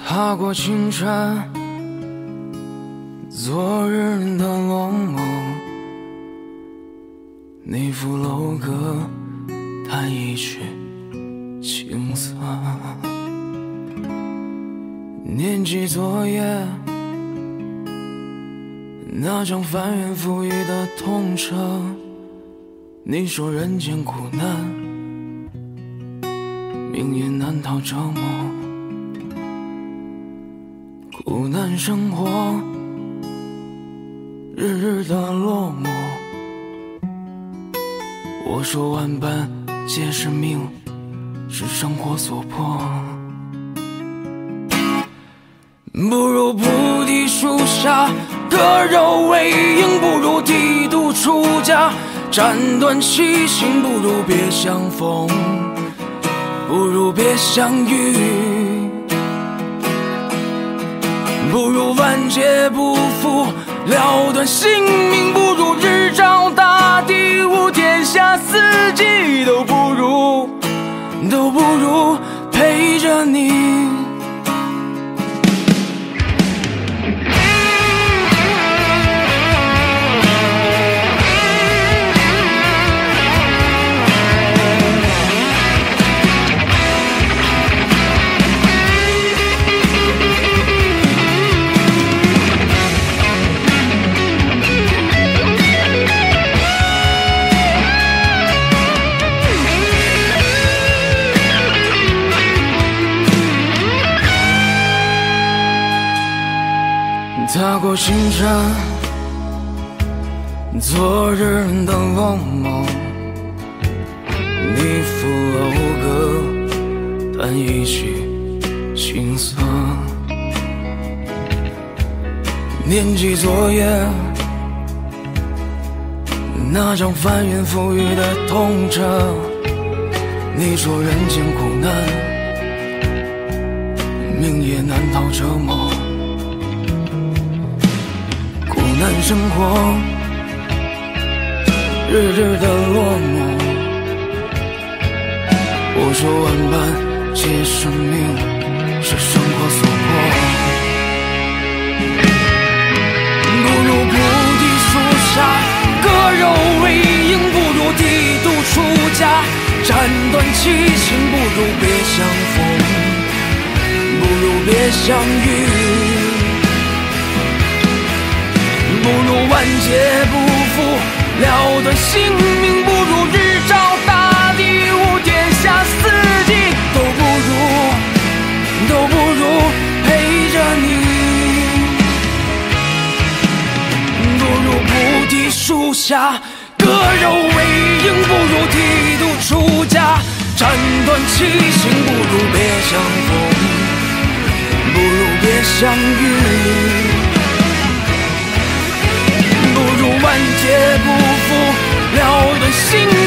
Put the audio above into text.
踏过青山，昨日的落寞，你抚楼阁，弹一曲青涩。念及昨夜那张翻云覆雨的痛彻，你说人间苦难，命也难逃折磨。苦难生活，日日的落寞。我说万般皆是命，是生活所迫。不如菩提树下割肉为营，不如剃度出家斩断七情，不如别相逢，不如别相遇，不如万劫不复了断性命，不如日照大地无天下四季，都不如陪着你。踏过青山，昨日的落寞，你抚楼阁，弹一曲青涩。念及昨夜那张翻云覆雨的痛彻，你说人间苦难，命也难逃折磨。苦难生活，日日的落寞。我说万般皆是命，是生活所迫。不如菩提树下割肉为营，不如剃度出家斩断七情，不如别相逢，不如别相遇，不如万劫不复了断性命，不如日照大地无天下四季，都不如陪着你。不如菩提树下割肉为营，不如剃度出家斩断七情，不如别相逢，不如别相遇，万劫不复了断心